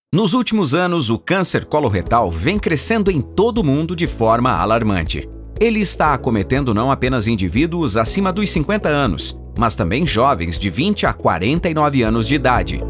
Nos últimos anos, o câncer coloretal vem crescendo em todo o mundo de forma alarmante. Ele está acometendo não apenas indivíduos acima dos 50 anos, mas também jovens de 20 a 49 anos de idade.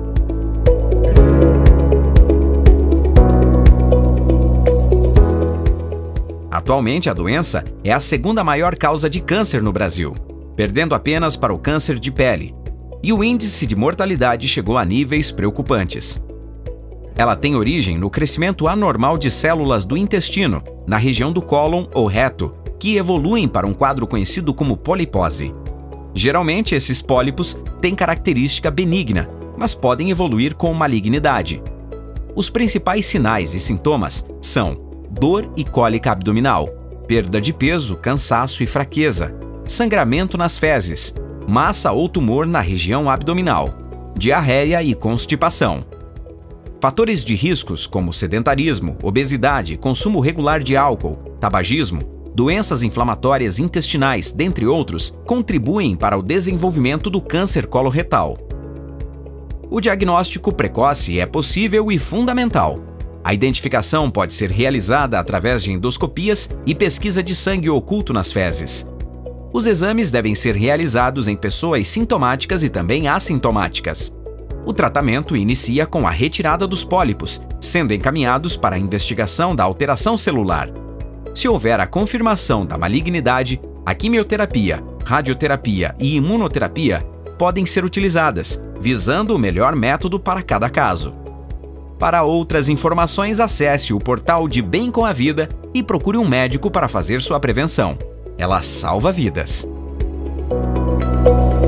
Atualmente, a doença é a segunda maior causa de câncer no Brasil, perdendo apenas para o câncer de pele, e o índice de mortalidade chegou a níveis preocupantes. Ela tem origem no crescimento anormal de células do intestino, na região do cólon ou reto, que evoluem para um quadro conhecido como polipose. Geralmente, esses pólipos têm característica benigna, mas podem evoluir com malignidade. Os principais sinais e sintomas são dor e cólica abdominal, perda de peso, cansaço e fraqueza, sangramento nas fezes, massa ou tumor na região abdominal, diarreia e constipação. Fatores de riscos como sedentarismo, obesidade, consumo regular de álcool, tabagismo, doenças inflamatórias intestinais, dentre outros, contribuem para o desenvolvimento do câncer coloretal. O diagnóstico precoce é possível e fundamental. A identificação pode ser realizada através de endoscopias e pesquisa de sangue oculto nas fezes. Os exames devem ser realizados em pessoas sintomáticas e também assintomáticas. O tratamento inicia com a retirada dos pólipos, sendo encaminhados para a investigação da alteração celular. Se houver a confirmação da malignidade, a quimioterapia, radioterapia e imunoterapia podem ser utilizadas, visando o melhor método para cada caso. Para outras informações, acesse o portal de Bem com a Vida e procure um médico para fazer sua prevenção. Ela salva vidas.